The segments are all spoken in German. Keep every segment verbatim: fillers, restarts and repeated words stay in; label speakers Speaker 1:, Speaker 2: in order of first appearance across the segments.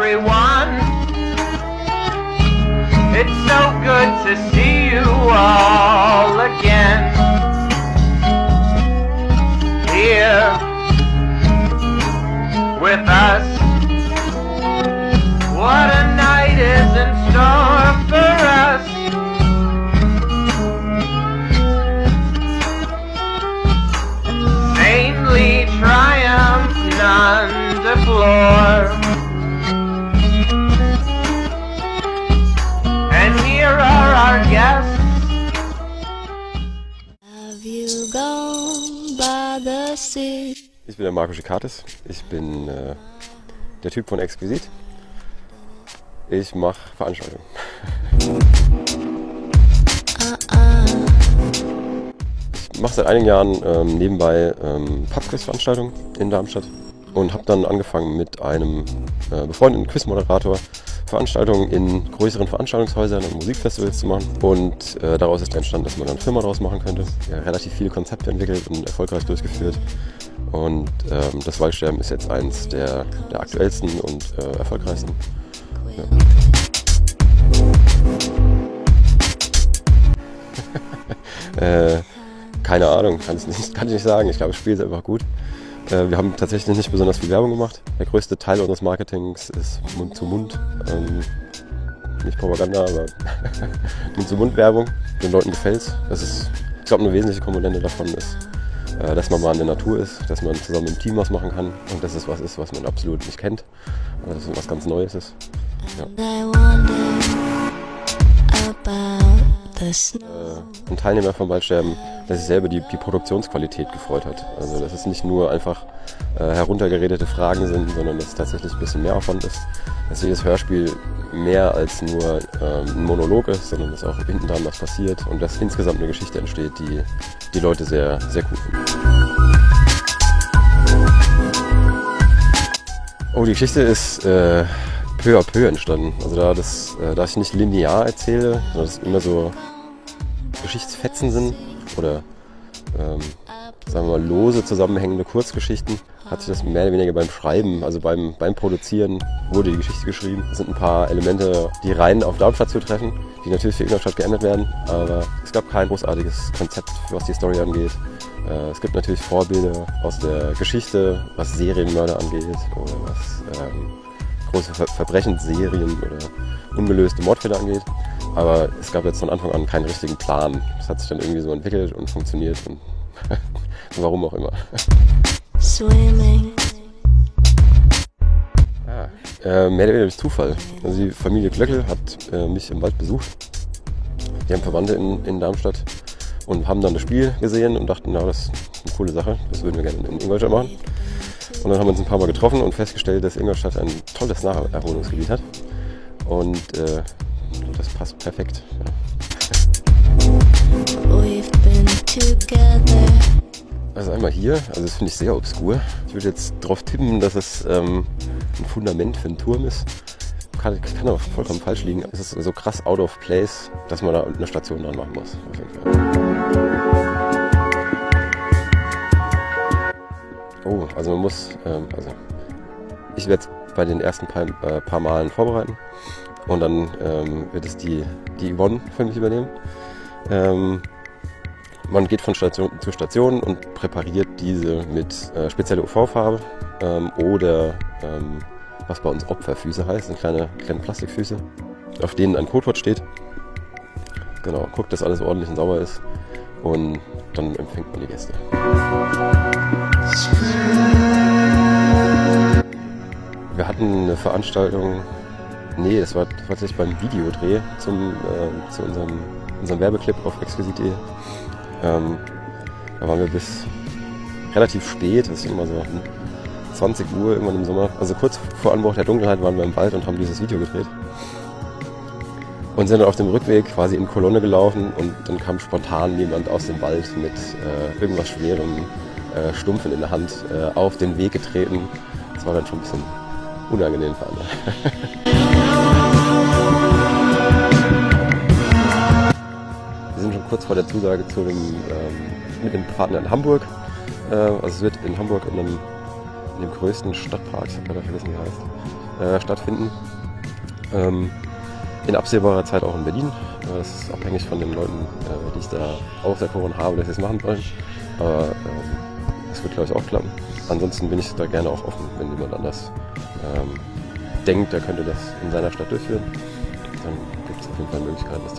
Speaker 1: everyone. It's so good to see you all again. Here with us. What a night is in store for us. Saintly triumph, none deplore. And here are our guests.
Speaker 2: Have you gone by the sea?
Speaker 3: Ich bin der Marco Schikatis. Ich bin äh, der Typ von Exquisit. Ich mache Veranstaltungen. Ich mache seit einigen Jahren ähm, nebenbei ähm, Pubquiz-Veranstaltungen in Darmstadt und habe dann angefangen mit einem äh, befreundeten Quizmoderator Veranstaltungen in größeren Veranstaltungshäusern und Musikfestivals zu machen. Und äh, daraus ist entstanden, dass man dann eine Firma daraus machen könnte. Ja, relativ viele Konzepte entwickelt und erfolgreich durchgeführt. Und ähm, das Waldsterben ist jetzt eins der, der aktuellsten und äh, erfolgreichsten. Ja. äh, keine Ahnung, kann ich nicht, kann ich nicht sagen. Ich glaube, das Spiel ist einfach gut. Äh, wir haben tatsächlich nicht besonders viel Werbung gemacht. Der größte Teil unseres Marketings ist Mund zu Mund. Ähm, nicht Propaganda, aber Mund-zu-Mund-Werbung. Den Leuten gefällt's. Das ist, ich glaube, eine wesentliche Komponente davon ist, äh, dass man mal in der Natur ist, dass man zusammen im Team was machen kann und dass es was ist, was man absolut nicht kennt. Dass es was ganz Neues ist. Ja. Äh, ein Teilnehmer vom Waldsterben, der sich selber die, die Produktionsqualität gefreut hat. Also dass es nicht nur einfach äh, heruntergeredete Fragen sind, sondern dass es tatsächlich ein bisschen mehr Aufwand ist. Dass jedes Hörspiel mehr als nur ähm, ein Monolog ist, sondern dass auch hinten dran was passiert und dass insgesamt eine Geschichte entsteht, die die Leute sehr, sehr cool finden. Oh, die Geschichte ist äh, peu à peu entstanden. Also da, das, äh, da ich nicht linear erzähle, sondern dass es immer so Geschichtsfetzen sind oder ähm, sagen wir mal lose zusammenhängende Kurzgeschichten, hat sich das mehr oder weniger beim Schreiben, also beim, beim Produzieren, wurde die Geschichte geschrieben. Es sind ein paar Elemente, die rein auf Darmstadt zutreffen, die natürlich für Ingolstadt geändert werden, aber es gab kein großartiges Konzept, was die Story angeht. Äh, es gibt natürlich Vorbilder aus der Geschichte, was Serienmörder angeht oder was ähm, große Ver Verbrechensserien oder ungelöste Mordfälle angeht. Aber es gab jetzt von Anfang an keinen richtigen Plan. Es hat sich dann irgendwie so entwickelt und funktioniert und warum auch immer.
Speaker 2: Swimming.
Speaker 3: Ja, äh, mehr oder weniger durch Zufall. Also die Familie Glöckel hat äh, mich im Wald besucht. Die haben Verwandte in, in Darmstadt und haben dann das Spiel gesehen und dachten, na, das ist eine coole Sache, das würden wir gerne in Ingolstadt machen. Und dann haben wir uns ein paar Mal getroffen und festgestellt, dass Ingolstadt ein tolles Naherholungsgebiet hat. Und äh, das passt perfekt. Ja.
Speaker 2: We've been together.
Speaker 3: Also einmal hier, also das finde ich sehr obskur. Ich würde jetzt darauf tippen, dass es ähm, ein Fundament für einen Turm ist. Kann, kann aber vollkommen falsch liegen. Es ist so krass out of place, dass man da eine Station dran machen muss. Auf jeden Fall. Oh, also man muss, ähm, also ich werde es bei den ersten paar, äh, paar Malen vorbereiten und dann ähm, wird es die, die Yvonne für mich übernehmen. Ähm, man geht von Station zu Station und präpariert diese mit äh, spezieller U V-Farbe ähm, oder ähm, was bei uns Opferfüße heißt, sind kleine, kleine Plastikfüße, auf denen ein Codewort steht. Genau, guckt, dass alles ordentlich und sauber ist und dann empfängt man die Gäste. Wir hatten eine Veranstaltung, nee, das war, das war tatsächlich beim Videodreh zum, äh, zu unserem, unserem Werbeclip auf exquisit punkt de. Ähm, da waren wir bis relativ spät, das ist immer so zwanzig Uhr irgendwann im Sommer, also kurz vor Anbruch der Dunkelheit waren wir im Wald und haben dieses Video gedreht. Und sind dann auf dem Rückweg quasi in Kolonne gelaufen und dann kam spontan jemand aus dem Wald mit äh, irgendwas Schwerem, äh, Stumpfen in der Hand, äh, auf den Weg getreten. Das war dann schon ein bisschen unangenehm für alle. Wir sind schon kurz vor der Zusage zu dem, ähm, mit dem Partner in Hamburg. Äh, also es wird in Hamburg in, einem, in dem größten Stadtpark, ich habe gerade vergessen wie er heißt, äh, stattfinden. Ähm, in absehbarer Zeit auch in Berlin. Äh, das ist abhängig von den Leuten, äh, die ich da auf der Corona habe, dass sie es machen wollen. Aber es ähm, wird, glaube ich, auch klappen. Ansonsten bin ich da gerne auch offen, wenn jemand anders ähm, denkt, er könnte das in seiner Stadt durchführen. Dann gibt es auf jeden Fall Möglichkeiten, das zu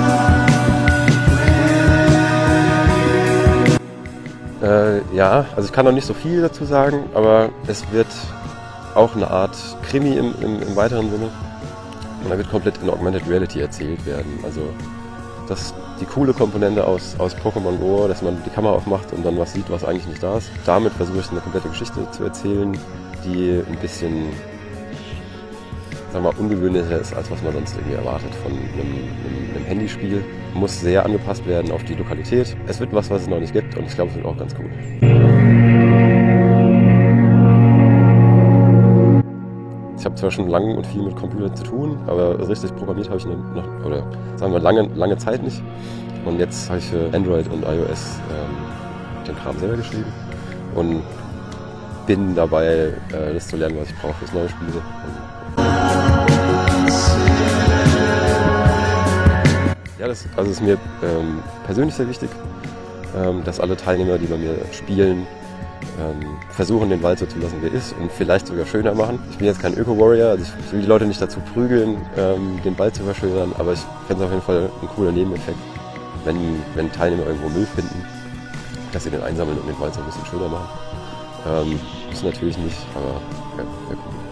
Speaker 3: machen. Äh, ja, also ich kann noch nicht so viel dazu sagen, aber es wird auch eine Art Krimi im, im, im weiteren Sinne. Und da wird komplett in Augmented Reality erzählt werden. Also das ist die coole Komponente aus, aus Pokémon Go, dass man die Kamera aufmacht und dann was sieht, was eigentlich nicht da ist. Damit versuche ich eine komplette Geschichte zu erzählen, die ein bisschen, sagen wir mal, ungewöhnlicher ist, als was man sonst irgendwie erwartet von einem, einem, einem Handyspiel. Muss sehr angepasst werden auf die Lokalität. Es wird was, was es noch nicht gibt und ich glaube, es wird auch ganz cool. Ich habe zwar schon lange und viel mit Computern zu tun, aber richtig programmiert habe ich noch, oder sagen wir lange, lange Zeit nicht. Und jetzt habe ich für Android und iOS ähm, den Kram selber geschrieben und bin dabei, äh, das zu lernen, was ich brauche fürs neue Spiel. Ja, das also ist mir ähm, persönlich sehr wichtig, ähm, dass alle Teilnehmer, die bei mir spielen, ähm, versuchen, den Wald so zu lassen, wie er ist und vielleicht sogar schöner machen. Ich bin jetzt kein Öko-Warrior, also ich, ich will die Leute nicht dazu prügeln, ähm, den Wald zu verschönern, aber ich fände es auf jeden Fall ein cooler Nebeneffekt, wenn, wenn Teilnehmer irgendwo Müll finden, dass sie den einsammeln und den Wald so ein bisschen schöner machen. Ähm, ist natürlich nicht, aber ja, wäre cool.